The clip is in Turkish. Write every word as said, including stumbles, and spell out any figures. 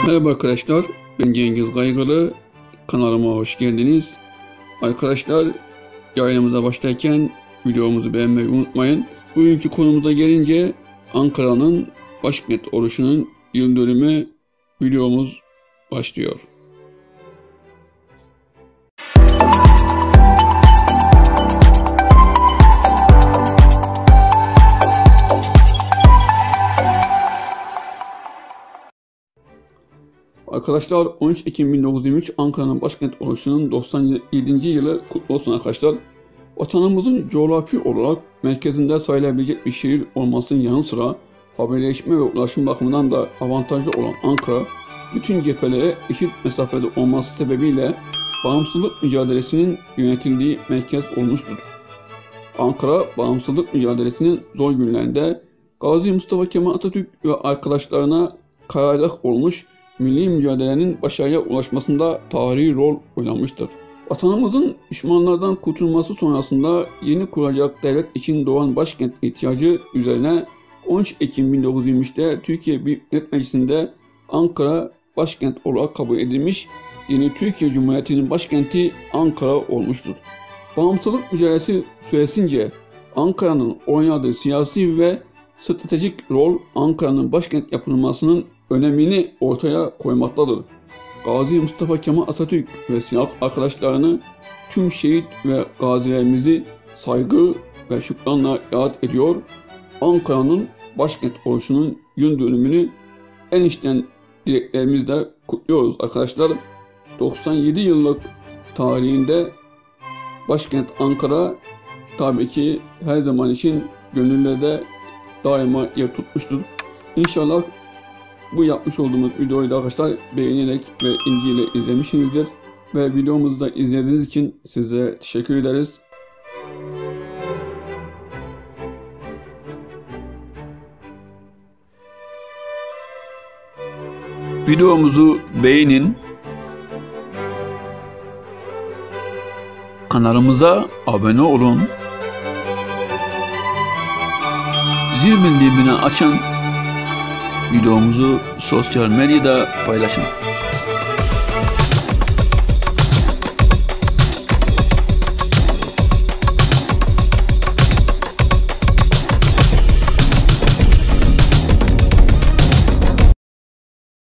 Merhaba arkadaşlar, ben Cengiz Kaygılı, kanalıma hoş geldiniz. Arkadaşlar, yayınımıza başlarken videomuzu beğenmeyi unutmayın. Bugünkü konumuza gelince Ankara'nın başkent oluşunun yıl dönümü videomuz başlıyor. Arkadaşlar, on üç Ekim bin dokuz yüz yirmi üç Ankara'nın başkent oluşunun doksan yedinci yılı kutlu olsun arkadaşlar. Vatanımızın coğrafi olarak merkezinde sayılabilecek bir şehir olmasının yanı sıra haberleşme ve ulaşım bakımından da avantajlı olan Ankara, bütün cephelere eşit mesafede olması sebebiyle bağımsızlık mücadelesinin yönetildiği merkez olmuştur. Ankara, bağımsızlık mücadelesinin zor günlerinde Gazi Mustafa Kemal Atatürk ve arkadaşlarına kararlılık olmuş, milli mücadelenin başarıya ulaşmasında tarihi rol oynamıştır. Vatanımızın düşmanlardan kurtulması sonrasında yeni kurulacak devlet için doğan başkent ihtiyacı üzerine on üç Ekim bin dokuz yüz yirmi üç'te Türkiye Büyük Millet Meclisi'nde Ankara başkent olarak kabul edilmiş, yeni Türkiye Cumhuriyeti'nin başkenti Ankara olmuştur. Bağımsızlık mücadelesi süresince Ankara'nın oynadığı siyasi ve stratejik rol Ankara'nın başkent yapılmasının önemini ortaya koymaktadır. Gazi Mustafa Kemal Atatürk ve silah arkadaşlarını, tüm şehit ve gazilerimizi saygı ve şükranla yad ediyor. Ankara'nın başkent oluşunun yıl dönümünü en içten dileklerimizle kutluyoruz arkadaşlar. doksan yedi yıllık tarihinde başkent Ankara tabii ki her zaman için gönüllerde daima yer tutmuştur. İnşallah bu yapmış olduğumuz videoyu da arkadaşlar beğenerek ve ilgiyle izlemişsinizdir. Ve videomuzu da izlediğiniz için size teşekkür ederiz. Videomuzu beğenin. Kanalımıza abone olun. Zil bildirimini açın. Videomuzu sosyal medyada paylaşın.